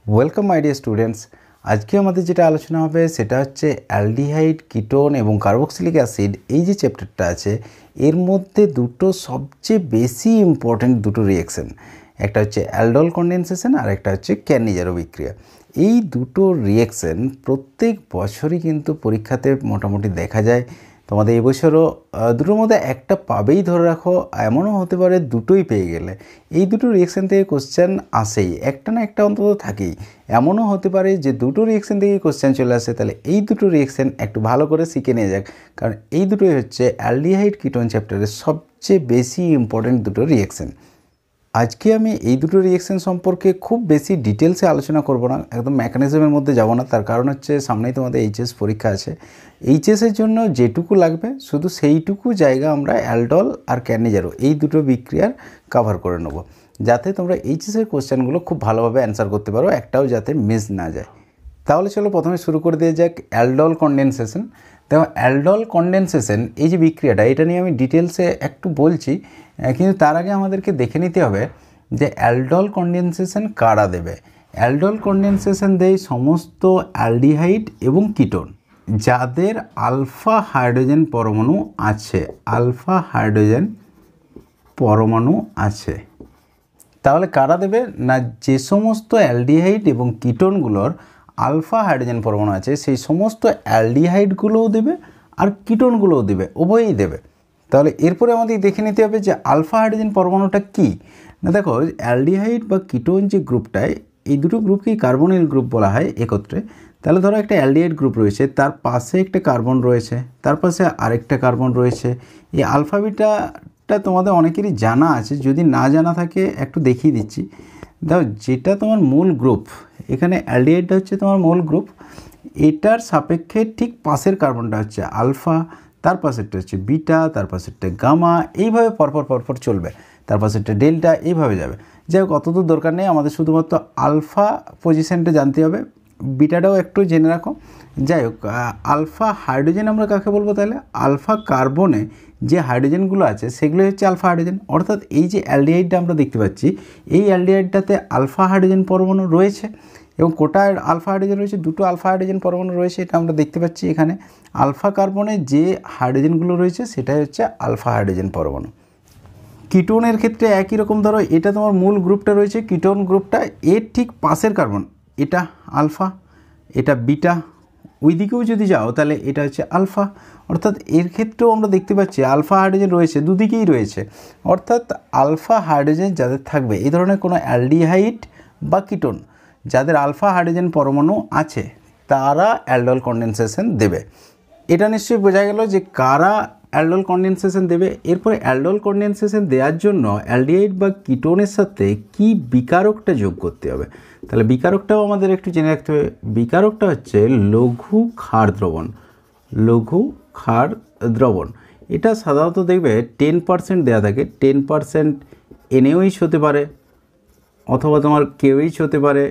Welcome my dear students. আজকে আমাদের যেটা আলোচনা হবে সেটা হচ্ছে অ্যালডিহাইড, কিটোন এবং কার্বক্সিলিক অ্যাসিড। এই যে চ্যাপ্টারটা আছে এর মধ্যে দুটো সবচেয়ে বেশি ইম্পর্ট্যান্ট দুটো রিঅ্যাকশন, একটা হচ্ছে অ্যালডল কন্ডেনসেশন আর একটা হচ্ছে ক্যানিজারো বিক্রিয়া। এই দুটো রিঅ্যাকশন প্রত্যেক বছরই কিন্তু পরীক্ষাতে মোটামুটি দেখা যায়। তোমাদের এবছরও দুটোর মধ্যে একটা পাবেই ধরে রাখো, এমনও হতে পারে দুটোই পেয়ে গেলে। এই দুটো রিঅ্যাকশান থেকে কোশ্চেন আসেই, একটা না একটা অন্তত থাকেই। এমনও হতে পারে যে দুটো রিঅ্যাকশান থেকেই কোশ্চেন চলে আসে। তাহলে এই দুটো রিঅ্যাকশান একটু ভালো করে শিখে নিয়ে যাক, কারণ এই দুটোই হচ্ছে অ্যালডিহাইড কিটোন চ্যাপ্টারের সবচেয়ে বেশি ইম্পর্টেন্ট দুটো রিঅ্যাকশান। আজকে আমি এই দুটো রিঅ্যাকশান সম্পর্কে খুব বেশি ডিটেলসে আলোচনা করব না, একদম মেকানিজমের মধ্যে যাব না। তার কারণ হচ্ছে সামনেই তোমাদের এইচএস পরীক্ষা আছে। এইচএসের জন্য যেটুকু লাগবে শুধু সেইটুকু জায়গা আমরা অ্যালডল আর ক্যানিজারো এই দুটো বিক্রিয়ার কভার করে নেব, যাতে তোমরা এইচএসের কোশ্চেনগুলো খুব ভালোভাবে অ্যান্সার করতে পারো, একটাও যাতে মিস না যায়। তাহলে চলো প্রথমে শুরু করে দিয়ে যাক অ্যালডল কন্ডেনসেশন। দেখো, অ্যালডল কন্ডেনসেশন এই যে বিক্রিয়াটা, এটা নিয়ে আমি ডিটেলসে একটু বলছি, কিন্তু তার আগে আমাদেরকে দেখে নিতে হবে যে অ্যালডল কন্ডেনসেশন কারা দেবে। অ্যালডল কন্ডেনসেশন দেয় সমস্ত অ্যালডিহাইড এবং কিটোন যাদের আলফা হাইড্রোজেন পরমাণু আছে। আলফা হাইড্রোজেন পরমাণু আছে। তাহলে কারা দেবে না, যে সমস্ত অ্যালডিহাইড এবং কিটোনগুলোর আলফা হাইড্রোজেন পরমাণু আছে সেই সমস্ত অ্যালডিহাইডগুলোও দেবে আর কিটোনগুলোও দেবে, উভয়ই দেবে। তাহলে এরপরে আমাদের দেখে নিতে হবে যে আলফা হাইড্রোজেন পরমাণুটা কী না। দেখো, অ্যালডিহাইড বা কিটোন যে গ্রুপটায়, এই দুটো গ্রুপকেই কার্বনিল গ্রুপ বলা হয় একত্রে। তাহলে ধরো একটা অ্যালডিহাইড গ্রুপ রয়েছে, তার পাশে একটা কার্বন রয়েছে, তার পাশে আরেকটা কার্বন রয়েছে। এই আলফা বিটাটা তোমাদের অনেকেরই জানা আছে, যদি না জানা থাকে একটু দেখিয়ে দিচ্ছি। দেখো, যেটা তোমার মূল গ্রুপ, এখানে অ্যালডিহাইডটা হচ্ছে তোমার মূল গ্রুপ, এটার সাপেক্ষে ঠিক পাশের কার্বনটা হচ্ছে আলফা, তার পাশেরটা হচ্ছে বিটা, তার পাশেরটা গামা, এইভাবে পরপর চলবে, তার পাশেরটা ডেল্টা, এইভাবে যাবে। যাই হোক, অতদূর দরকার নেই, আমাদের শুধুমাত্র আলফা পজিশনটা জানতে হবে, বিটাটাও একটু জেনে রাখো। যাই হোক, আলফা হাইড্রোজেন আমরা কাকে বলবো তাহলে? আলফা কার্বনে যে হাইড্রোজেনগুলো আছে সেগুলো হচ্ছে আলফা হাইড্রোজেন। অর্থাৎ এই যে অ্যালডিহাইডটা আমরা দেখতে পাচ্ছি, এই অ্যালডিহাইডটাতে আলফা হাইড্রোজেন পরমাণু রয়েছে, এবং কোটায় আলফা হাইড্রোজেন রয়েছে, দুটো আলফা হাইড্রোজেন পরমাণু রয়েছে, এটা আমরা দেখতে পাচ্ছি এখানে। আলফা কার্বনে যে হাইড্রোজেনগুলো রয়েছে সেটাই হচ্ছে আলফা হাইড্রোজেন পরমাণু। কিটোনের ক্ষেত্রে একই রকম। ধরো, এটা তোমার মূল গ্রুপটা রয়েছে, কিটোন গ্রুপটা, এর ঠিক পাশের কার্বন এটা আলফা, এটা বিটা, ওই দিকেও যদি যাও তাহলে এটা হচ্ছে আলফা। অর্থাৎ এর ক্ষেত্রেও আমরা দেখতে পাচ্ছি আলফা হাইড্রোজেন রয়েছে, দুদিকেই রয়েছে। অর্থাৎ আলফা হাইড্রোজেন যাদের থাকবে, এই ধরনের কোনো অ্যালডিহাইড বা কিটোন যাদের আলফা হাইড্রোজেন পরমাণু আছে, তারা অ্যালডল কন্ডেনসেশন দেবে। এটা নিশ্চয়ই বোঝা গেল যে কারা অ্যালডল কন্ডেনসেশন দেবে। এরপরে অ্যালডল কন্ডেনসেশন দেওয়ার জন্য অ্যালডিহাইড বা কিটোনের সাথে কি বিকারকটা যোগ করতে হবে। তাহলে বিকারকটাও আমাদের একটু জেনে রাখতে হবে। বিকারকটা হচ্ছে লঘু ক্ষার দ্রবণ। লঘু ক্ষার দ্রবণ এটা সাধারণত দেখবে 10% দেওয়া থাকে। 10% NaOH হতে পারে, অথবা তোমার KOH হতে পারে,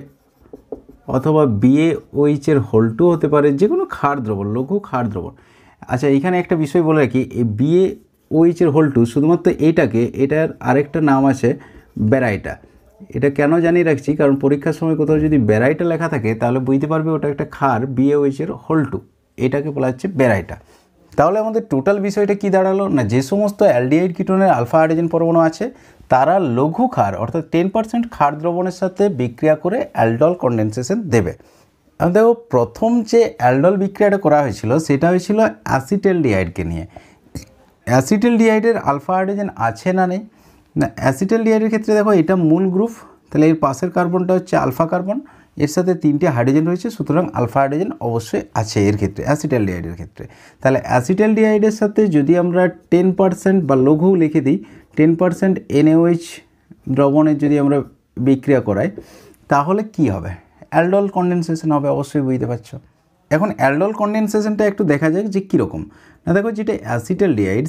অথবা BaOH হোল 2 হতে পারে, যে কোনো ক্ষার দ্রবণ, লঘু ক্ষার দ্রবণ। আচ্ছা, এখানে একটা বিষয় বলে রাখি, এই BaOH হোল 2 শুধুমাত্র এইটাকে, এটার আরেকটা নাম আছে ব্যারাইটা। এটা কেন জানিয়ে রাখছি, কারণ পরীক্ষার সময় কোথাও যদি ব্যারাইটা লেখা থাকে তাহলে বুঝতে পারবে ওটা একটা ক্ষার BaOH হোল 2, এটাকে বলা হচ্ছে ব্যারাইটা। তাহলে আমাদের টোটাল বিষয়টা কি দাঁড়ালো না, যে সমস্ত অ্যালডিহাইড কিটোনের আলফা হাইড্রোজেন পরমাণু আছে তারা লঘু ক্ষার অর্থাৎ 10% ক্ষার দ্রবণের সাথে বিক্রিয়া করে অ্যালডল কন্ডেনসেশন দেবে। দেখো, প্রথম যে অ্যালডল বিক্রিয়াটা করা হয়েছিল সেটা হয়েছিল অ্যাসিটালডিহাইডকে নিয়ে। অ্যাসিটালডিহাইডের আলফা হাইড্রোজেন আছে না নেই না, অ্যাসিটালডিহাইডের ক্ষেত্রে দেখো এটা মূল গ্রুপ, তাহলে এর পাশের কার্বনটা হচ্ছে আলফা কার্বন, এর সাথে 3টে হাইড্রোজেন রয়েছে, সুতরাং আলফা হাইড্রোজেন অবশ্যই আছে এর ক্ষেত্রে, অ্যাসিটালডিহাইডের ক্ষেত্রে। তাহলে অ্যাসিটালডিহাইডের সাথে যদি আমরা 10% বা লঘু লিখে দিই, 10% NaOH দ্রবণের যদি আমরা বিক্রিয়া করাই তাহলে কি হবে? অ্যালডল কন্ডেনসেশন হবে, অবশ্যই বুঝতে পারছো। এখন অ্যালডল কন্ডেনসেশনটা একটু দেখা যাক যে কীরকম না। দেখো, যেটা অ্যাসিটালডিহাইড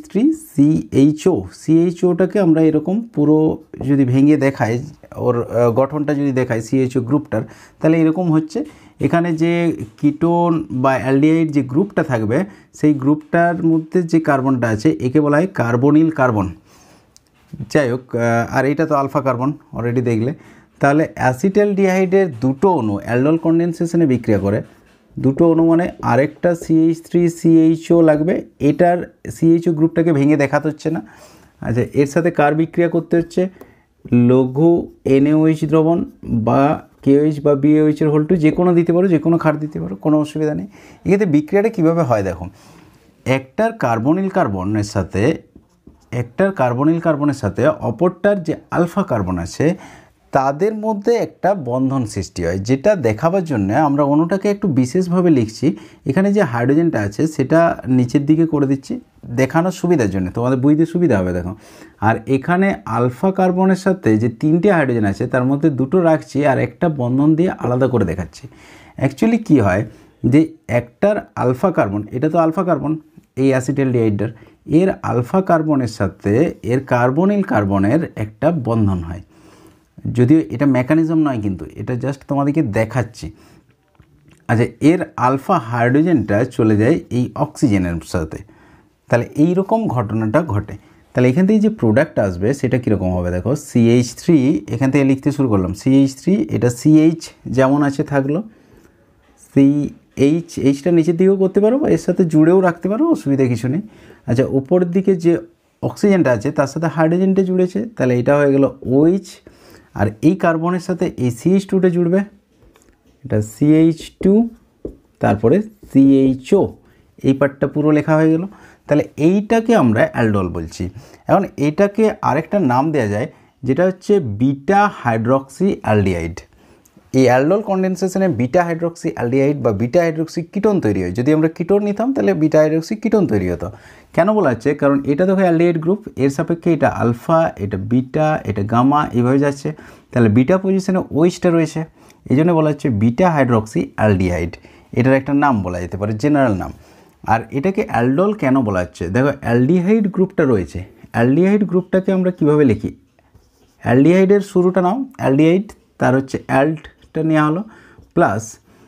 CH3CHOটাকে আমরা এরকম পুরো যদি ভেঙে দেখাই, ওর গঠনটা যদি দেখাই CHO গ্রুপটার, তাহলে এরকম হচ্ছে। এখানে যে কিটোন বা অ্যালডিহাইড যে গ্রুপটা থাকবে সেই গ্রুপটার মধ্যে যে কার্বনটা আছে একে বলা হয় কার্বনিল কার্বন। যাই হোক, আর এইটা তো আলফা কার্বন অলরেডি দেখলে। তাহলে অ্যাসিটালডিহাইডের দুটো অণু অ্যালডোল কন্ডেনসেশনে বিক্রিয়া করে, দুটো অণু মানে আরেকটা CH3CHO লাগবে, এটার CHO গ্রুপটাকে ভেঙে দেখাতে হচ্ছে না। আচ্ছা, এর সাথে কার বিক্রিয়া করতে হচ্ছে? লঘু NaOH দ্রবণ বা KOH বা BaOH এর হোল টু যে কোনো দিতে পারো, যে কোনো ক্ষার দিতে পারো, কোনো অসুবিধা নেই। এক্ষেত্রে বিক্রিয়াটা কীভাবে হয় দেখো, একটার কার্বনিল কার্বনের সাথে অপরটার যে আলফা কার্বন আছে তাদের মধ্যে একটা বন্ধন সৃষ্টি হয়, যেটা দেখাবার জন্য আমরা অণুটাকে একটু বিশেষভাবে লিখছি। এখানে যে হাইড্রোজেনটা আছে সেটা নিচের দিকে করে দিচ্ছি দেখানোর সুবিধার জন্য, তোমাদের বুঝতে সুবিধা হবে। দেখো, আর এখানে আলফা কার্বনের সাথে যে 3টে হাইড্রোজেন আছে তার মধ্যে 2টো রাখছি আর একটা বন্ধন দিয়ে আলাদা করে দেখাচ্ছি। অ্যাকচুয়ালি কি হয় যে একটার আলফা কার্বন, এটা তো আলফা কার্বন, এই অ্যাসিটালডিহাইডটার, এর আলফা কার্বনের সাথে এর কার্বনিল কার্বনের একটা বন্ধন হয়। যদিও এটা মেকানিজম নয়, কিন্তু এটা জাস্ট তোমাদেরকে দেখাচ্ছি। আচ্ছা, এর আলফা হাইড্রোজেনটা চলে যায় এই অক্সিজেনের সাথে, তাহলে এই রকম ঘটনাটা ঘটে। তাহলে এখান থেকে যে প্রোডাক্ট আসবে সেটা কীরকম হবে দেখো, CH3, এখান থেকে লিখতে শুরু করলাম CH3, এটা CH যেমন আছে থাকলো, এইচটা নিচের দিকেও করতে পারো বা এর সাথে জুড়েও রাখতে পারো, অসুবিধা কিছু নেই। আচ্ছা, উপরের দিকে যে অক্সিজেনটা আছে তার সাথে হাইড্রোজেনটা জুড়েছে, তাহলে এটা হয়ে গেল OH, আর এই কার্বনের সাথে এই CH2টা জুড়বে, এটা CH2, তারপরে CHO, এই পার্টটা পুরো লেখা হয়ে গেল। তাহলে এইটাকে আমরা অ্যালডোল বলছি। এখন এইটাকে আরেকটা নাম দেওয়া যায়, যেটা হচ্ছে বিটা হাইড্রক্সি অ্যালডিহাইড। এই অ্যালডোল কন্ডেনসেশনে বিটা হাইড্রক্সি অ্যালডিহাইড বা বিটা হাইড্রক্সি কিটোন তৈরি হয়। যদি আমরা কিটোন নিতাম তাহলে বিটা হাইড্রক্সি কিটোন তৈরি হতো। কেন বলা হচ্ছে? কারণ এটা দেখো অ্যালডিহাইড গ্রুপ, এর সাপেক্ষে এটা আলফা, এটা বিটা, এটা গামা, এইভাবে যাচ্ছে। তাহলে বিটা পজিশনে ওইচটা রয়েছে, এই জন্য বলা হচ্ছে বিটা হাইড্রক্সি অ্যালডিহাইড। এটার একটা নাম বলা যেতে পারে, জেনারেল নাম। আর এটাকে অ্যালডোল কেন বলা হচ্ছে? দেখো, অ্যালডিহাইড গ্রুপটা রয়েছে, অ্যালডিহাইড গ্রুপটাকে আমরা কিভাবে লিখি? অ্যালডিহাইডের শুরুটা নাও অ্যালডিহাইড, তার হচ্ছে অ্যাল্টটা নেওয়া হলো, প্লাস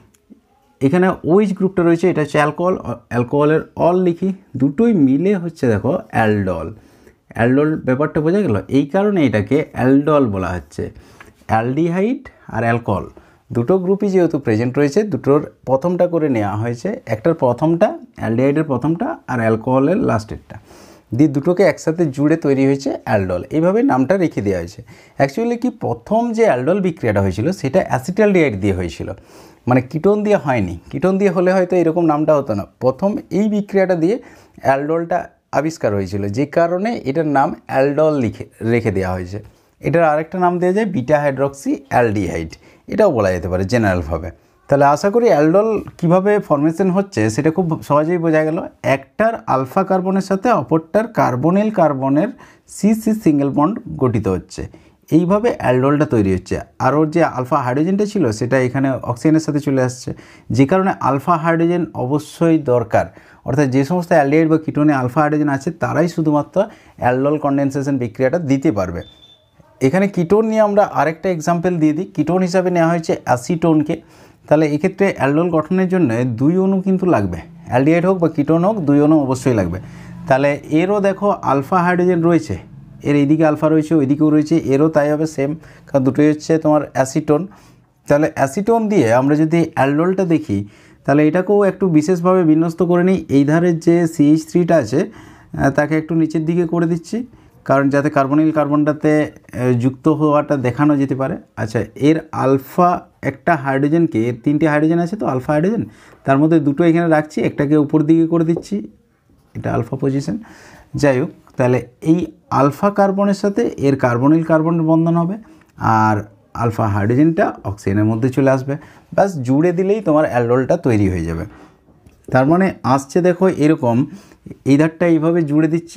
এখানে ওইচ গ্রুপটা রয়েছে, এটা হচ্ছে অ্যালকোহল, অ্যালকোহলের অল লিখি, দুটোই মিলে হচ্ছে দেখো অ্যালডল। অ্যালডল ব্যাপারটা বোঝা গেল? এই কারণে এটাকে অ্যালডল বলা হচ্ছে। অ্যালডিহাইড আর অ্যালকোহল দুটো গ্রুপই যেহেতু প্রেজেন্ট রয়েছে, দুটোর প্রথমটা করে নেওয়া হয়েছে, একটার প্রথমটা অ্যালডিহাইডের প্রথমটা আর অ্যালকোহলের লাস্টেরটা দিয়ে দুটোকে একসাথে জুড়ে তৈরি হয়েছে অ্যালডল, এইভাবে নামটা রেখে দেওয়া হয়েছে। অ্যাকচুয়ালি কি, প্রথম যে অ্যালডল বিক্রিয়াটা হয়েছিল সেটা অ্যাসিটালডিহাইড দিয়ে হয়েছিল, মানে কিটোন দিয়ে হয়নি। কিটোন দিয়ে হলে হয়তো এরকম নামটা হতো না, প্রথম এই বিক্রিয়াটা দিয়ে অ্যালডলটা আবিষ্কার হয়েছিল, যে কারণে এটার নাম অ্যালডল রেখে দেওয়া হয়েছে। এটার আরেকটা নাম দেওয়া যায় বিটা হাইড্রক্সি অ্যালডিহাইড, এটাও বলা যেতে পারে জেনারেলভাবে। তাহলে আশা করি অ্যালডল কীভাবে ফর্মেশন হচ্ছে সেটা খুব সহজেই বোঝা গেল। একটার আলফা কার্বনের সাথে অপরটার কার্বনিল কার্বনের CC সিঙ্গেল বন্ড গঠিত হচ্ছে, এইভাবে অ্যালডলটা তৈরি হচ্ছে। আর ওর যে আলফা হাইড্রোজেনটা ছিল সেটা এখানে অক্সিজেনের সাথে চলে আসছে, যে কারণে আলফা হাইড্রোজেন অবশ্যই দরকার। অর্থাৎ যে সমস্ত অ্যালডিহাইড বা কিটোনে আলফা হাইড্রোজেন আছে তারাই শুধুমাত্র অ্যালডল কন্ডেনসেশন বিক্রিয়াটা দিতে পারবে। এখানে কিটোন নিয়ে আমরা আরেকটা এক্সাম্পল দিয়ে দিই। কিটোন হিসাবে নেওয়া হয়েছে অ্যাসিটোনকে। তাহলে এক্ষেত্রে অ্যালডল গঠনের জন্য 2 অণু কিন্তু লাগবে, অ্যালডিহাইড হোক বা কিটোন হোক 2 অণু অবশ্যই লাগবে। তাহলে এরও দেখো আলফা হাইড্রোজেন রয়েছে, এর এইদিকে আলফা রয়েছে, ওইদিকেও রয়েছে, এরও তাই হবে সেম, কারণ দুটোই হচ্ছে তোমার অ্যাসিটোন। তাহলে অ্যাসিটোন দিয়ে আমরা যদি অ্যালডলটা দেখি তাহলে এটাকেও একটু বিশেষভাবে বিন্যস্ত করে নিই। এই ধারের যে CH3টা আছে তাকে একটু নিচের দিকে করে দিচ্ছি, কারণ যাতে কার্বনিল কার্বনটাতে যুক্ত হওয়াটা দেখানো যেতে পারে। আচ্ছা, এর আলফা একটা হাইড্রোজেনকে, এর 3টে হাইড্রোজেন আছে তো আলফা হাইড্রোজেন, তার মধ্যে দুটো এখানে রাখছি, একটাকে উপর দিকে করে দিচ্ছি, এটা আলফা পজিশন। যাই হোক, তাহলে এই আলফা কার্বনের সাথে এর কার্বনিল কার্বনের বন্ধন হবে আর আলফা হাইড্রোজেনটা অক্সিজেনের মধ্যে চলে আসবে, ব্যাস জুড়ে দিলেই তোমার অ্যালডলটা তৈরি হয়ে যাবে। তার মানে আসছে দেখো এরকম, এই ধারটা এইভাবে জুড়ে দিচ্ছি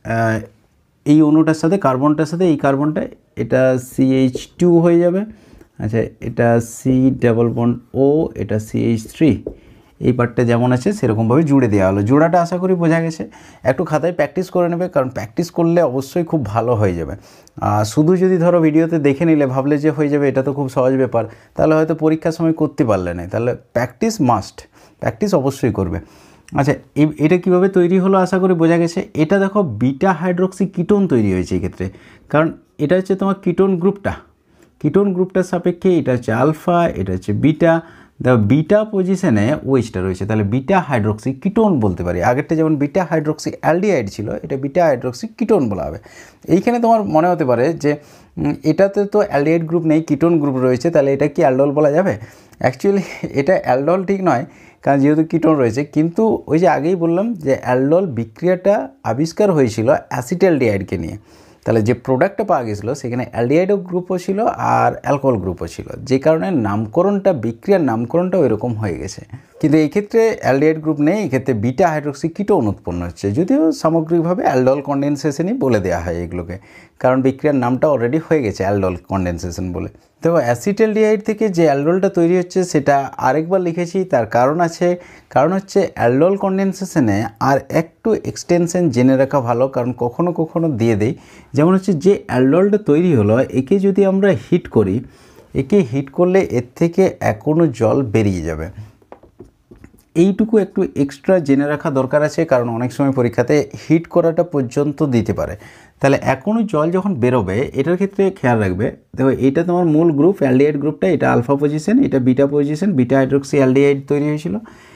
এই অণুটার সাথে, কার্বনটার সাথে এই কার্বনটা, এটা CH2 হয়ে যাবে। আচ্ছা, এটা C ডাবল বন্ড O, এটা CH3, এই পার্টটা যেমন আছে সেরকমভাবে জুড়ে দেওয়া হলো। জোড়াটা আশা করি বোঝা গেছে। একটু খাতায় প্র্যাকটিস করে নেবে, কারণ প্র্যাকটিস করলে অবশ্যই খুব ভালো হয়ে যাবে। শুধু যদি ধরো ভিডিওতে দেখে নিলে ভাবলে যে হয়ে যাবে, এটা তো খুব সহজ ব্যাপার, তাহলে হয়তো পরীক্ষার সময় করতে পারলে না। তাহলে প্র্যাকটিস মাস্ট, প্র্যাকটিস অবশ্যই করবে। আচ্ছা, এটা কীভাবে তৈরি হলো আশা করি বোঝা গেছে। এটা দেখো বিটা হাইড্রক্সি কিটোন তৈরি হয়েছে এক্ষেত্রে, কারণ এটা হচ্ছে তোমার কিটোন গ্রুপটা, কিটোন গ্রুপটার সাপেক্ষে এটা হচ্ছে আলফা, এটা হচ্ছে বিটা। দেখো বিটা পজিশনে ওএইচটা রয়েছে, তাহলে বিটা হাইড্রোক্সি কিটোন বলতে পারি। আগেরটা যেমন বিটা হাইড্রোক্সি অ্যালডিহাইড ছিল, এটা বিটা হাইড্রোক্সি কিটোন বলা হবে। এইখানে তোমার মনে হতে পারে যে এটাতে তো অ্যালডিহাইড গ্রুপ নেই, কিটোন গ্রুপ রয়েছে, তাহলে এটা কি অ্যালডোল বলা যাবে? অ্যাকচুয়ালি এটা অ্যালডোল ঠিক নয়, কারণ যেহেতু কিটোন রয়েছে। কিন্তু ওই যে আগেই বললাম যে অ্যালডোল বিক্রিয়াটা আবিষ্কার হয়েছিল অ্যাসিটালডিহাইডকে নিয়ে, তাহলে যে প্রোডাক্টটা পাওয়া গেছিলো সেখানে অ্যালডিহাইডও গ্রুপও ছিল আর অ্যালকোহল গ্রুপও ছিল, যে কারণে নামকরণটা, বিক্রিয়ার নামকরণটা ওই রকম হয়ে গেছে। কিন্তু এই ক্ষেত্রে অ্যালডিহাইড গ্রুপ নেই, এই ক্ষেত্রে বিটা হাইড্রোক্সি কিটোন উৎপন্ন হচ্ছে, যদিও সামগ্রিকভাবে অ্যালডোল কন্ডেনসেশনই বলে দেওয়া হয় এগুলোকে, কারণ বিক্রিয়ার নামটা অলরেডি হয়ে গেছে অ্যালডোল কন্ডেনসেশন বলে। দেখো অ্যাসিটালডিহাইড থেকে যে অ্যালডোলটা তৈরি হচ্ছে সেটা আরেকবার লিখেছি, তার কারণ আছে। কারণ হচ্ছে অ্যালডোল কন্ডেনসেশনে আর একটু এক্সটেনশন জেনে রাখা ভালো, কারণ কখনো কখনো দিয়ে দেয়। যেমন হচ্ছে যে অ্যালডোলটা তৈরি হলো, একে যদি আমরা হিট করি, একে হিট করলে এর থেকে এখনও জল বেরিয়ে যাবে। এইটুকু একটু এক্সট্রা জেনে রাখা দরকার আছে, কারণ অনেক সময় পরীক্ষাতে হিট করাটা পর্যন্ত দিতে পারে। তাহলে এখনও জল যখন বেরোবে, এটার ক্ষেত্রে খেয়াল রাখবে। দেখো এটা তোমার মূল গ্রুপ অ্যালডিহাইড গ্রুপটা, এটা আলফা পজিশন, এটা beta position, beta hydroxy aldehyde তৈরি হয়েছিল।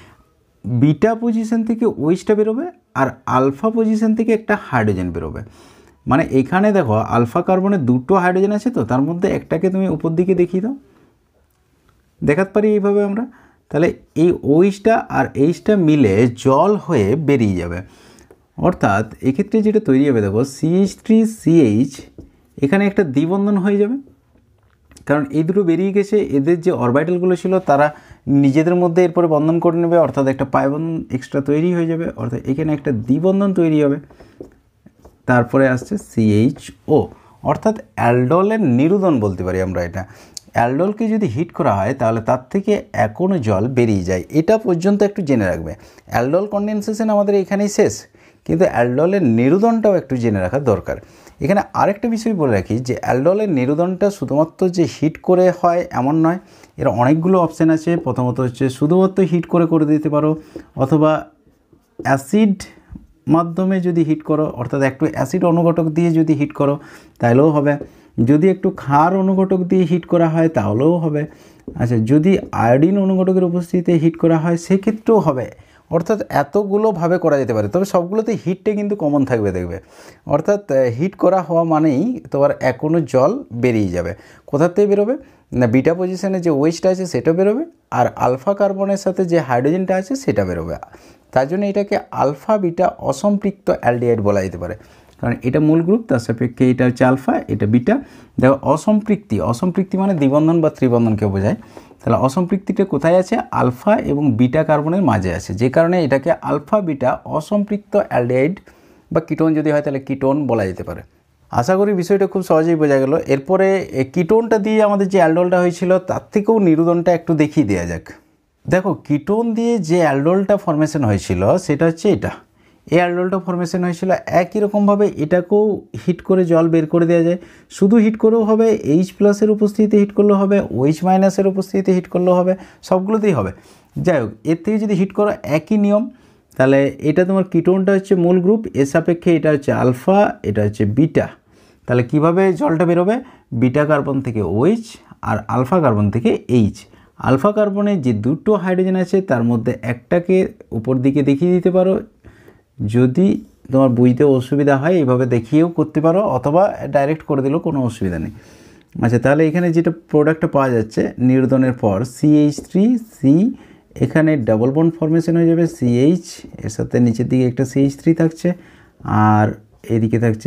বিটা পজিশন থেকে ওইচটা বেরোবে আর আলফা পজিশন থেকে একটা হাইড্রোজেন বেরোবে। মানে এখানে দেখো আলফা কার্বনের দুটো হাইড্রোজেন আছে, তো তার মধ্যে একটাকে তুমি উপর দিকে দেখিয়ে দাও, দেখাতে পারি এইভাবে আমরা। তাহলে এই ওইচটা আর এইচটা মিলে জল হয়ে বেরিয়ে যাবে। অর্থাৎ এক্ষেত্রে যেটা তৈরি হবে, দেখো CH3CH এখানে একটা দ্বিবন্ধন হয়ে যাবে, কারণ এই দুটো বেরিয়ে গেছে, এদের যে অরবিটালগুলো ছিল তারা নিজেদের মধ্যে এরপরে বন্ধন করে নেবে, অর্থাৎ একটা পাই বন্ধন এক্সট্রা তৈরি হয়ে যাবে, অর্থাৎ এখানে একটা দ্বিবন্ধন তৈরি হবে। তারপরে আসছে CHO, অর্থাৎ অ্যালডোলের নিরুদন বলতে পারি আমরা এটা। অ্যালডোলকে যদি হিট করা হয় তাহলে তার থেকে এখনও জল বেরিয়ে যায়, এটা পর্যন্ত একটু জেনে রাখবে। অ্যালডোল কন্ডেনসেশন আমাদের এখানেই শেষ, কিন্তু অ্যালডোলের নিরুদনটাও একটু জেনে রাখা দরকার। এখানে আরেকটা বিষয় বলে রাখি যে অ্যালডোলের নিরুদনটা শুধুমাত্র যে হিট করে হয় এমন নয়, এর অনেকগুলো অপশান আছে। প্রথমত হচ্ছে শুধুমাত্র হিট করে দিতে পারো, অথবা অ্যাসিড মাধ্যমে যদি হিট করো, অর্থাৎ একটু অ্যাসিড অনুঘটক দিয়ে যদি হিট করো তাহলেও হবে। যদি একটু ক্ষার অনুঘটক দিয়ে হিট করা হয় তাহলেও হবে। আচ্ছা, যদি আয়োডিন অনুঘটকের উপস্থিতিতে হিট করা হয় সেক্ষেত্রেও হবে। অর্থাৎ এতগুলোভাবে করা যেতে পারে, তবে সবগুলোতে হিটটা কিন্তু কমন থাকবে দেখবে। অর্থাৎ হিট করা হওয়া মানেই তোমার এখনও জল বেরিয়ে যাবে। কোথার থেকে বেরোবে না, বিটা পজিশনে যে ওয়েস্টটা আছে সেটা বেরোবে, আর আলফা কার্বনের সাথে যে হাইড্রোজেনটা আছে সেটা বেরোবে। তার জন্য এটাকে আলফা বিটা অসম্পৃক্ত অ্যালডিহাইড বলা যেতে পারে, কারণ এটা মূল গ্রুপ, তার সাপেক্ষে এটা হচ্ছে আলফা, এটা বিটা। দেখো অসম্পৃক্তি মানে দ্বিবন্ধন বা ত্রিবন্ধনকে বোঝায়। তাহলে অসম্পৃক্তিটা কোথায় আছে? আলফা এবং বিটা কার্বনের মাঝে আছে, যে কারণে এটাকে আলফা বিটা অসম্পৃক্ত অ্যালডিহাইড বা কিটোন যদি হয় তাহলে কিটোন বলা যেতে পারে। আশা করি বিষয়টা খুব সহজেই বোঝা গেল। এরপরে কিটোনটা দিয়ে আমাদের যে অ্যালডোলটা হয়েছিল তার থেকেও নিরুদনটা একটু দেখিয়ে দেওয়া যাক। দেখো কিটোন দিয়ে যে অ্যালডোলটা ফর্মেশন হয়েছিল সেটা হচ্ছে এটা। এই অ্যালডোলটা ফর্মেশন হয়েছিল একই রকমভাবে, এটাকেও হিট করে জল বের করে দেওয়া যায়। শুধু হিট করেও হবে, H+-এর উপস্থিতিতে হিট করলেও হবে, OH- উপস্থিতিতে হিট করলেও হবে, সবগুলোতেই হবে। যাই হোক, এর থেকে যদি হিট করো একই নিয়ম, তাহলে এটা তোমার কিটোনটা হচ্ছে মূল গ্রুপ, এর সাপেক্ষে এটা হচ্ছে আলফা, এটা হচ্ছে বিটা। তাহলে কিভাবে জলটা বেরোবে? বিটা কার্বন থেকে OH আর আলফা কার্বন থেকে H। আলফা কার্বনে যে দুটো হাইড্রোজেন আছে তার মধ্যে একটাকে উপর দিকে দেখিয়ে দিতে পারো, যদি তোমার বুঝতে অসুবিধা হয় এইভাবে দেখিয়েও করতে পারো, অথবা ডাইরেক্ট করে দিলেও কোনো অসুবিধা নেই। আচ্ছা, তাহলে এখানে যেটা প্রোডাক্টটা পাওয়া যাচ্ছে নির্দনের পর CH3C, এখানে ডাবল বন্ড ফর্মেশন হয়ে যাবে CH, এর সাথে নিচের দিকে একটা CH3 থাকছে, আর এদিকে থাকছে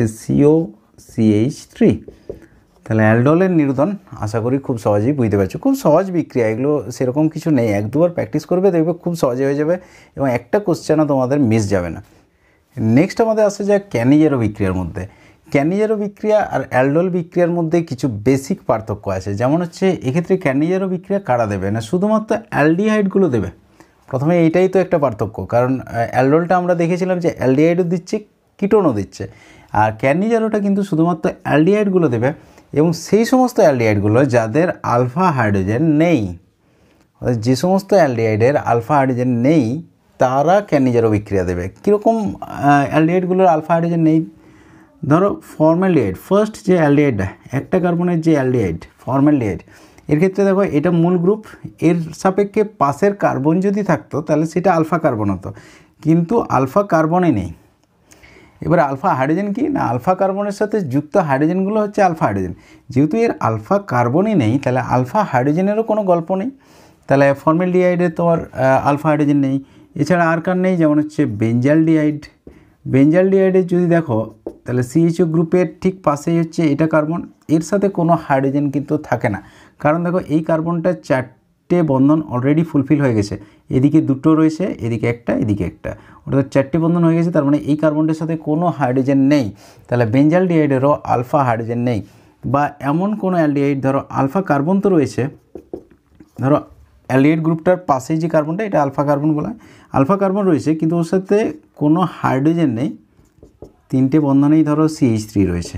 COCH3। তাহলে অ্যালডোলের নির্দন আশা করি খুব সহজেই বুঝতে পারছো। খুব সহজ বিক্রিয়া, এগুলো সেরকম কিছু নেই, এক দুবার প্র্যাকটিস করবে দেখবে খুব সহজে হয়ে যাবে এবং একটা কোশ্চেনও তোমাদের মিস যাবে না। নেক্সট আমাদের আসে যায় ক্যানিজারো বিক্রিয়ার মধ্যে। ক্যানিজারো বিক্রিয়া আর অ্যালডোল বিক্রিয়ার মধ্যে কিছু বেসিক পার্থক্য আছে। যেমন হচ্ছে এক্ষেত্রে ক্যানিজারো বিক্রিয়া কারা দেবে না, শুধুমাত্র অ্যালডিহাইডগুলো দেবে। প্রথমে এইটাই তো একটা পার্থক্য, কারণ অ্যালডোলটা আমরা দেখেছিলাম যে অ্যালডিহাইডও দিচ্ছে, কিটোনও দিচ্ছে, আর ক্যানিজারোটা কিন্তু শুধুমাত্র অ্যালডিহাইডগুলো দেবে, এবং সেই সমস্ত অ্যালডিহাইডগুলো যাদের আলফা হাইড্রোজেন নেই। যে সমস্ত অ্যালডিহাইডের আলফা হাইড্রোজেন নেই তারা ক্যানিজারো বিক্রিয়া দেবে। কীরকম অ্যালডিহাইডগুলোর আলফা হাইড্রোজেন নেই? ধরো ফর্মালডিহাইড, ফার্স্ট যে অ্যালডিহাইডটা, একটা কার্বনের যে অ্যালডিহাইড ফর্মালডিহাইড, এর ক্ষেত্রে দেখো এটা মূল গ্রুপ, এর সাপেক্ষে পাশের কার্বন যদি থাকতো তাহলে সেটা আলফা কার্বন হতো, কিন্তু আলফা কার্বনে নেই। এবার আলফা হাইড্রোজেন কি না, আলফা কার্বনের সাথে যুক্ত হাইড্রোজেনগুলো হচ্ছে আলফা হাইড্রোজেন, যেহেতু এর আলফা কার্বনই নেই তাহলে আলফা হাইড্রোজেনেরও কোনো গল্প নেই, তাহলে ফর্মালডিহাইডে তোমার আলফা হাইড্রোজেন নেই। এছাড়া আর কার নেই, যেমন হচ্ছে বেঞ্জালডিহাইড, বেঞ্জালডিহাইডে যদি দেখো তাহলে সিএইচও গ্রুপের ঠিক পাশেই হচ্ছে এটা কার্বন, এর সাথে কোনো হাইড্রোজেন কিন্তু থাকে না, কারণ দেখো এই কার্বনটা 4টে বন্ধন অলরেডি ফুলফিল হয়ে গেছে, এদিকে 2টো রয়েছে, এদিকে একটা, এদিকে একটা, অর্থাৎ 4টে বন্ধন হয়ে গেছে, তার মানে এই কার্বনটার সাথে কোনো হাইড্রোজেন নেই, তাহলে বেঞ্জালডিহাইডেরও আলফা হাইড্রোজেন নেই। বা এমন কোনো অ্যালডিহাইড, ধরো আলফা কার্বন তো রয়েছে, ধরো অ্যালডিহাইড গ্রুপটার পাশেই যে কার্বনটা এটা আলফা কার্বন বলা হয়, আলফা কার্বন রয়েছে কিন্তু ওর সাথে কোনো হাইড্রোজেন নেই, 3টে বন্ধনেই ধরো CH3 রয়েছে।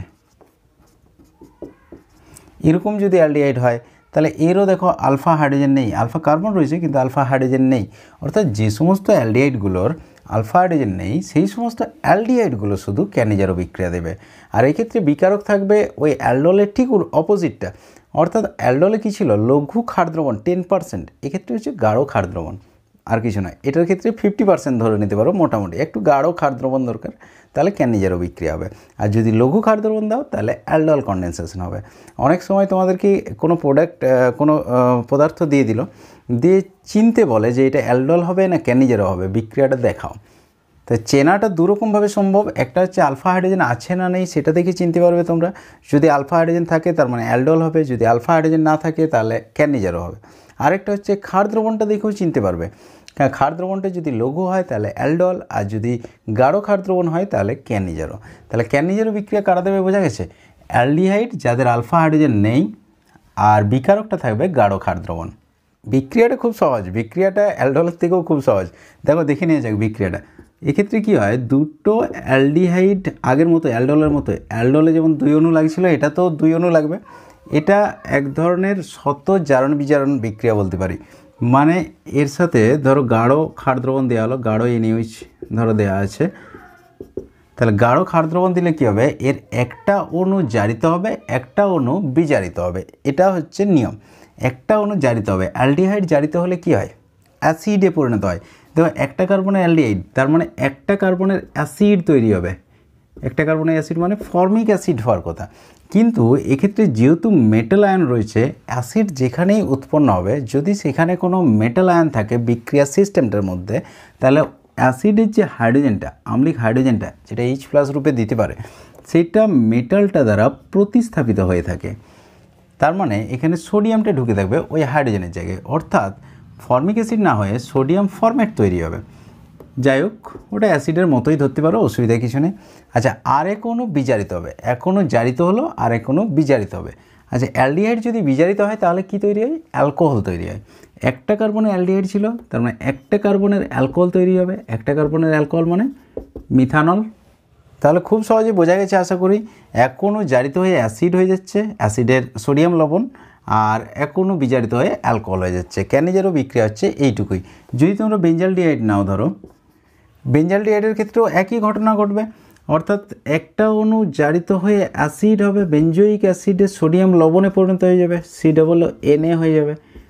এরকম যদি অ্যালডিহাইড হয় তাহলে এরও দেখো আলফা হাইড্রোজেন নেই, আলফা কার্বন রয়েছে কিন্তু আলফা হাইড্রোজেন নেই, অর্থাৎ যে সমস্ত অ্যালডিহাইডগুলোর আলফা হাইড্রোজেন নেই সেই সমস্ত অ্যালডিহাইডগুলো শুধু ক্যানিজারো বিক্রিয়া দেবে। আর এক্ষেত্রে বিকারক থাকবে ওই অ্যালডোলের ঠিক অপোজিটটা, অর্থাৎ অ্যালডোলে কী ছিল, লঘু ক্ষার দ্রবণ 10%, এক্ষেত্রে হচ্ছে গাঢ় ক্ষার দ্রবণ, আর কিছু নয়। এটার ক্ষেত্রে 50% ধরে নিতে পারো, মোটামুটি একটু গাঢ় ক্ষার দ্রবণ দরকার, তাহলে ক্যানিজারো বিক্রিয়া হবে। আর যদি লঘু ক্ষার দ্রবণ দাও তাহলে অ্যালডল কন্ডেনসেশন হবে। অনেক সময় তোমাদেরকে কোনো কোনো পদার্থ দিয়ে দিল, দিয়ে চিনতে বলে যে এটা অ্যালডল হবে না ক্যানিজারো হবে, বিক্রিয়াটা দেখাও। তো চেনাটা দুরকমভাবে সম্ভব, একটা হচ্ছে আলফা হাইড্রোজেন আছে না নেই সেটা দেখে চিনতে পারবে তোমরা, যদি আলফা হাইড্রোজেন থাকে তার মানে অ্যালডল হবে, যদি আলফা হাইড্রোজেন না থাকে তাহলে ক্যানিজারো হবে। আরেকটা হচ্ছে ক্ষার দ্রবণটা দেখেও চিনতে পারবে, ক্ষার দ্রবণটা যদি লঘু হয় তাহলে অ্যালডল, আর যদি গাঢ় ক্ষার দ্রবণ হয় তাহলে ক্যানিজারো। তাহলে ক্যানিজারো বিক্রিয়া কারা দেবে বোঝা গেছে, অ্যালডিহাইড যাদের আলফা হাইড্রোজেন নেই, আর বিকারকটা থাকবে গাঢ় ক্ষার দ্রবণ। বিক্রিয়াটা খুব সহজ, বিক্রিয়াটা অ্যালডলের থেকেও খুব সহজ, দেখো দেখে নিয়ে যাক বিক্রিয়াটা। এক্ষেত্রে কী হয়, দুটো অ্যালডিহাইড আগের মতো অ্যালডলের মতো, অ্যালডলে যেমন 2 অণু লাগছিল এটা তো 2 অণু লাগবে, এটা এক ধরনের শত জারণ বিজারণ বিক্রিয়া বলতে পারি। মানে এর সাথে ধরো গাঢ় ক্ষার দ্রবণ দেওয়া হলো, গাঢ় NaOH ধরো দেওয়া আছে, তাহলে গাঢ় ক্ষার দ্রবণ দিলে কী হবে, এর একটা অণু জারিত হবে, একটা অণু বিজারিত হবে, এটা হচ্ছে নিয়ম, একটা অণু জারিত হবে। অ্যালডিহাইড জারিত হলে কি হয়, অ্যাসিডে পরিণত হয়। দেখো একটা কার্বনের অ্যালডিহাইড, তার মানে একটা কার্বনের অ্যাসিড তৈরি হবে, একটা কার্বনের অ্যাসিড মানে ফর্মিক অ্যাসিড হওয়ার কথা, কিন্তু এক্ষেত্রে যেহেতু মেটাল আয়ন রয়েছে, অ্যাসিড যেখানেই উৎপন্ন হবে যদি সেখানে কোনো মেটাল আয়ন থাকে বিক্রিয়া সিস্টেমটার মধ্যে, তাহলে অ্যাসিডের যে হাইড্রোজেনটা, আম্লিক হাইড্রোজেনটা যেটা H+ রূপে দিতে পারে, সেটা মেটালটা দ্বারা প্রতিস্থাপিত হয়ে থাকে। তার মানে এখানে সোডিয়ামটা ঢুকে থাকবে ওই হাইড্রোজেনের জায়গায়, অর্থাৎ ফর্মিক অ্যাসিড না হয়ে সোডিয়াম ফরম্যাট তৈরি হবে। যাই হোক, ওটা অ্যাসিডের মতোই ধরতে পারো, অসুবিধা কিছু নেই। আচ্ছা, আরেক অণু বিজারিত হবে, এক অণু জারিত হলো, আরেক অণু বিজারিত হবে। আচ্ছা, অ্যালডিহাইড যদি বিজারিত হয় তাহলে কি তৈরি হয়, অ্যালকোহল তৈরি হয়। একটা কার্বনের অ্যালডিহাইড ছিল, তার মানে একটা কার্বনের অ্যালকোহল তৈরি হবে, একটা কার্বনের অ্যালকোহল মানে মিথানল। তাহলে খুব সহজে বোঝা গেছে আশা করি, এক অণু জারিত হয়ে অ্যাসিড হয়ে যাচ্ছে, অ্যাসিডের সোডিয়াম লবণ, আর এক অণু বিজারিত হয়ে অ্যালকোহল হয়ে যাচ্ছে। ক্যানিজারো বিক্রিয়া হচ্ছে এইটুকুই। যদি তোমরা বেঞ্জালডিহাইড নাও, ধরো বেঞ্জালডিহাইডের ক্ষেত্রেও একই ঘটনা ঘটবে, অর্থাৎ একটা অণু জারিত হয়ে অ্যাসিড হবে, বেঞ্জোয়িক অ্যাসিডে সোডিয়াম লবণে পরিণত হয়ে যাবে, COO হয়ে যাবে।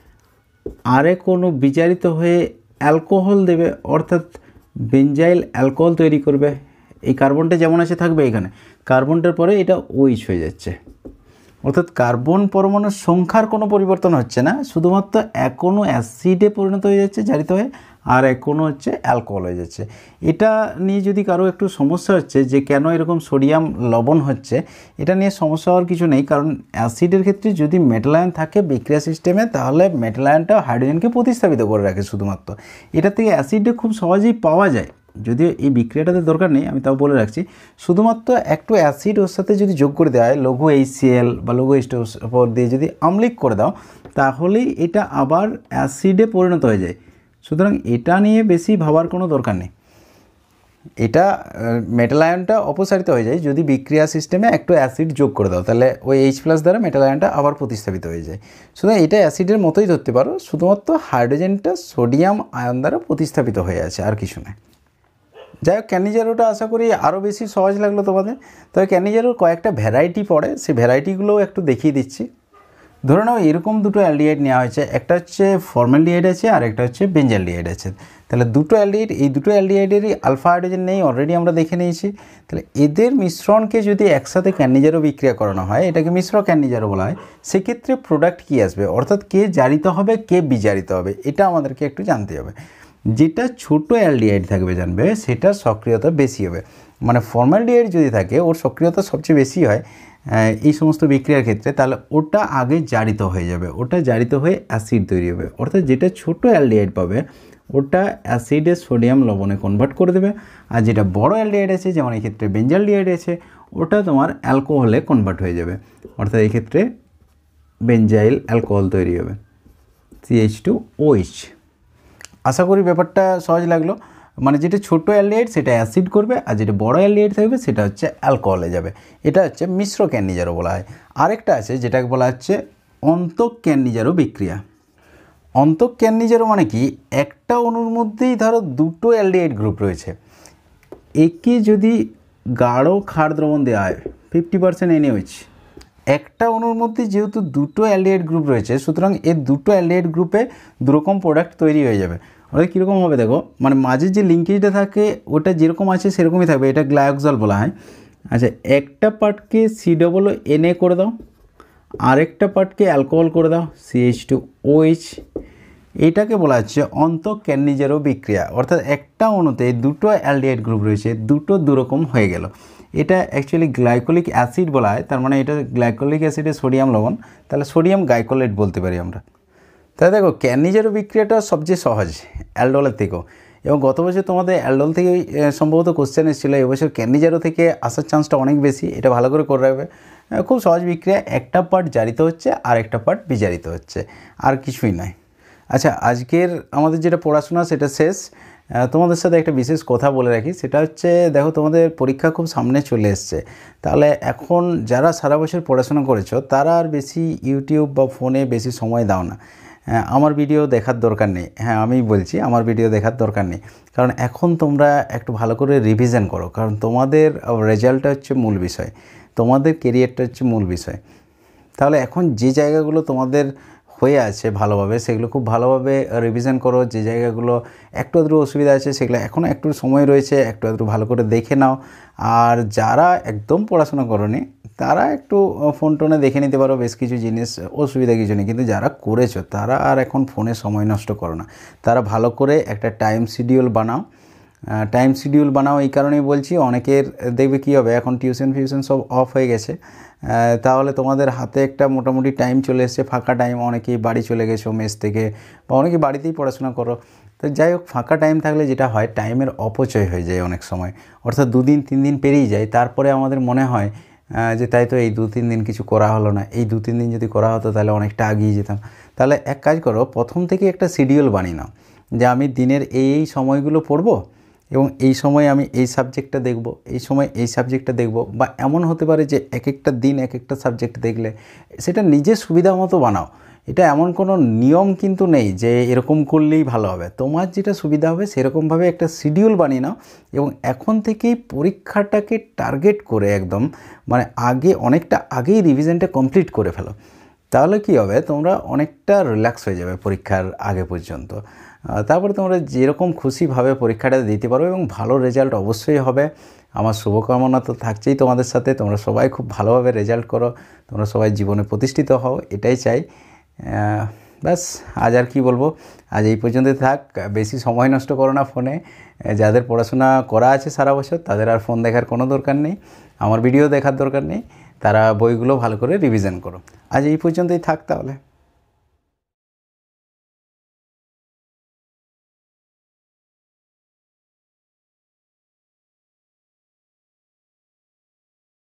আরেক অণু বিজারিত হয়ে অ্যালকোহল দেবে, অর্থাৎ বেঞ্জাইল অ্যালকোহল তৈরি করবে। এই কার্বনটা যেমন আছে থাকবে এখানে, কার্বনটার পরে এটা OH হয়ে যাচ্ছে, অর্থাৎ কার্বন পরমাণুর সংখ্যার কোনো পরিবর্তন হচ্ছে না, শুধুমাত্র এক অণু অ্যাসিডে পরিণত হয়ে যাচ্ছে জারিত হয়ে, আর এক অণু হচ্ছে অ্যালকোহল হয়ে যাচ্ছে। এটা নিয়ে যদি কারো একটু সমস্যা হচ্ছে যে কেন এরকম সোডিয়াম লবণ হচ্ছে, এটা নিয়ে সমস্যা হওয়ার কিছু নেই, কারণ অ্যাসিডের ক্ষেত্রে যদি মেটাল আয়ন থাকে বিক্রিয়া সিস্টেমে, তাহলে মেটাল আয়নটা হাইড্রোজেনকে প্রতিস্থাপিত করে রাখে শুধুমাত্র। এটা থেকে অ্যাসিডটা খুব সহজেই পাওয়া যায়, যদিও এই বিক্রিয়াটাতে দরকার নেই, আমি তাও বলে রাখছি। শুধুমাত্র একটু অ্যাসিড ওর সাথে যদি যোগ করে দেওয়া হয়, লঘু HCl বা লঘু H2 দিয়ে যদি আম্লিক করে দাও, তাহলেই এটা আবার অ্যাসিডে পরিণত হয়ে যায়। সুতরাং এটা নিয়ে বেশি ভাবার কোনো দরকার নেই, এটা মেটাল আয়নটা অপসারিত হয়ে যায় যদি বিক্রিয়া সিস্টেমে একটু অ্যাসিড যোগ করে দাও, তাহলে ওই H+ দ্বারা মেটাল আয়নটা আবার প্রতিস্থাপিত হয়ে যায়। সুতরাং এটা অ্যাসিডের মতোই ধরতে পারো, শুধুমাত্র হাইড্রোজেনটা সোডিয়াম আয়ন দ্বারা প্রতিস্থাপিত হয়ে আছে, আর কিছু নয়। যাই হোক, ক্যানিজারোটা আশা করি আরও বেশি সহজ লাগলো তোমাদের। তবে ক্যানিজারোর কয়েকটা ভ্যারাইটি পড়ে, সেই ভ্যারাইটিগুলোও একটু দেখিয়ে দিচ্ছি। ধরে নাও এরকম দুটো অ্যালডিহাইড নেওয়া হয়েছে, একটা হচ্ছে ফর্মালডিহাইড আছে আর একটা হচ্ছে বেঞ্জালডিহাইড আছে। তাহলে দুটো অ্যালডিহাইড, এই দুটো অ্যালডিহাইডেরই আলফা হাইড্রোজেন নেই, অলরেডি আমরা দেখে নিয়েছি। তাহলে এদের মিশ্রণকে যদি একসাথে ক্যানিজারো বিক্রিয়া করানো হয়, এটাকে মিশ্র ক্যানিজারো বলা হয়। সেক্ষেত্রে প্রোডাক্ট কী আসবে, অর্থাৎ কে জারিত হবে কে বিজারিত হবে, এটা আমাদেরকে একটু জানতে হবে। যেটা ছোট অ্যালডিহাইড থাকবে জানবে, সেটার সক্রিয়তা বেশি হবে। মানে ফর্মালডিহাইড যদি থাকে, ওর সক্রিয়তা সবচেয়ে বেশি হয় এই সমস্ত বিক্রিয়ার ক্ষেত্রে, তাহলে ওটা আগে জারিত হয়ে যাবে, ওটা জারিত হয়ে অ্যাসিড তৈরি হবে। অর্থাৎ যেটা ছোট অ্যালডিহাইড পাবে ওটা অ্যাসিডে সোডিয়াম লবণে কনভার্ট করে দেবে, আর যেটা বড় অ্যালডিহাইড আছে, যেমন এই ক্ষেত্রে বেঞ্জালডিহাইড আছে, ওটা তোমার অ্যালকোহলে কনভার্ট হয়ে যাবে। অর্থাৎ এই ক্ষেত্রে বেঞ্জাইল অ্যালকোহল তৈরি হবে, CH2OH। আশা করি ব্যাপারটা সহজ লাগলো। মানে যেটা ছোটো অ্যালডিহাইড সেটা অ্যাসিড করবে, আর যেটা বড় অ্যালডিহাইড থাকবে সেটা হচ্ছে অ্যালকোহলে যাবে। এটা হচ্ছে মিশ্র ক্যানিজারো বলা হয়। আরেকটা আছে যেটাকে বলা হচ্ছে অন্তঃ ক্যানিজারো বিক্রিয়া। অন্তঃ ক্যানিজারো মানে কি, একটা অণুর মধ্যেই ধরো দুটো অ্যালডিহাইড গ্রুপ রয়েছে, একে যদি গাঢ় ক্ষার দ্রবণ দেওয়া হয় 50% NaOH, একটা অণুর মধ্যে যেহেতু দুটো অ্যালডিহাইড গ্রুপ রয়েছে, সুতরাং এর দুটো অ্যালডিহাইড গ্রুপে দুরকম প্রোডাক্ট তৈরি হয়ে যাবে। ওটা কীরকম হবে দেখো, মানে মাঝে যে লিঙ্কেজটা থাকে ওটা যেরকম আছে সেরকমই থাকবে, এটা গ্লাইকোজল বলা হয়। আচ্ছা, একটা পার্টকে COO করে দাও, আরেকটা পার্টকে অ্যালকোহল করে দাও, CH2OH। এইটাকে বলা হচ্ছে অন্তঃ ক্যানিজারো বিক্রিয়া। অর্থাৎ একটা অণুতে দুটো অ্যালডিহাইড গ্রুপ রয়েছে, দুটো দুরকম হয়ে গেল। এটা অ্যাকচুয়ালি গ্লাইকোলিক অ্যাসিড বলা হয়, তার মানে এটা গ্লাইকোলিক অ্যাসিডে সোডিয়াম লবণ, তাহলে সোডিয়াম গাইকোলেট বলতে পারি আমরা। তাহলে দেখো ক্যানিজারো বিক্রিয়াটা সবচেয়ে সহজ অ্যালডলের থেকেও, এবং গত বছর তোমাদের অ্যালডল থেকে সম্ভবত কোশ্চেন এসেছিলো, এবছর ক্যানিজারো থেকে আসার চান্সটা অনেক বেশি। এটা ভালো করে রাখবে, খুব সহজ বিক্রিয়া। একটা পার্ট জারিত হচ্ছে আর একটা পার্ট বিজারিত হচ্ছে, আর কিছুই নয়। আচ্ছা, আজকের আমাদের যেটা পড়াশোনা সেটা শেষ। তোমাদের সাথে একটা বিশেষ কথা বলে রাখি, সেটা হচ্ছে দেখো তোমাদের পরীক্ষা খুব সামনে চলে এসছে। তাহলে এখন যারা সারা বছর পড়াশোনা করেছো তারা আর বেশি ইউটিউব বা ফোনে বেশি সময় দাও না। আমার ভিডিও দেখার দরকার নেই, হ্যাঁ আমি বলছি আমার ভিডিও দেখার দরকার নেই, কারণ এখন তোমরা একটু ভালো করে রিভিশন করো, কারণ তোমাদের রেজাল্টটা হচ্ছে মূল বিষয়, তোমাদের কেরিয়ারটা হচ্ছে মূল বিষয়। তাহলে এখন যে জায়গাগুলো তোমাদের হয়ে আছে ভালোভাবে, সেগুলো খুব ভালোভাবে রিভিশন করো। যে জায়গাগুলো একটু আধটু অসুবিধা আছে সেগুলো এখনও একটু সময় রয়েছে, একটু আধটু ভালো করে দেখে নাও। আর যারা একদম পড়াশোনা করোনি তারা একটু ফোন টোনে দেখে নিতে পারো বেশ কিছু জিনিস, অসুবিধা কিছু নেই। কিন্তু যারা করেছো তারা আর এখন ফোনে সময় নষ্ট করো না, তারা ভালো করে একটা টাইম শিডিউল বানাও। টাইম শিডিউল বানাও এই কারণেই বলছি, অনেকের দেখবে কী হবে, এখন টিউশন ফিউশন সব অফ হয়ে গেছে, তাহলে তোমাদের হাতে একটা মোটামুটি টাইম চলে এসছে, ফাঁকা টাইম। অনেকেই বাড়ি চলে গেছো মেস থেকে, বা অনেকেই বাড়িতেই পড়াশোনা করো। তো যাই হোক, ফাঁকা টাইম থাকলে যেটা হয়, টাইমের অপচয় হয়ে যায় অনেক সময়, অর্থাৎ 2-3 দিন পেরিয়ে যায়, তারপরে আমাদের মনে হয় যে তাই তো এই 2-3 দিন কিছু করা হলো না, এই 2-3 দিন যদি করা হতো তাহলে অনেকটা এগিয়ে যেতাম। তাহলে এক কাজ করো, প্রথম থেকে একটা শিডিউল বানিয়ে নাও যে আমি দিনের এই সময়গুলো পড়বো, এবং এই সময় আমি এই সাবজেক্টটা দেখব, এই সময় এই সাবজেক্টটা দেখব। বা এমন হতে পারে যে এক একটা দিন এক একটা সাবজেক্ট দেখলে, সেটা নিজের সুবিধা মতো বানাও। এটা এমন কোনো নিয়ম কিন্তু নেই যে এরকম করলেই ভালো হবে, তোমার যেটা সুবিধা হবে সেরকমভাবে একটা শিডিউল বানিয়ে নাও। এবং এখন থেকেই পরীক্ষাটাকে টার্গেট করে একদম মানে অনেকটা আগেই রিভিশনটা কমপ্লিট করে ফেলো। তাহলে কী হবে, তোমরা অনেকটা রিল্যাক্স হয়ে যাবে পরীক্ষার আগে পর্যন্ত। তারপরে তোমরা যেরকম খুশিভাবে পরীক্ষাটা দিতে পারো, এবং ভালো রেজাল্ট অবশ্যই হবে। আমার শুভকামনা তো থাকছেই তোমাদের সাথে, তোমরা সবাই খুব ভালোভাবে রেজাল্ট করো, তোমরা সবাই জীবনে প্রতিষ্ঠিত হও, এটাই চাই। ব্যাস, আজ আর কি বলবো, আজ এই পর্যন্তই থাক। বেশি সময় নষ্ট করো না ফোনে। যাদের পড়াশোনা করা আছে সারা বছর তাদের আর ফোন দেখার কোনো দরকার নেই, আমার ভিডিও দেখার দরকার নেই, তারা বইগুলো ভালো করে রিভিশন করো। আজ এই পর্যন্তই থাক তাহলে।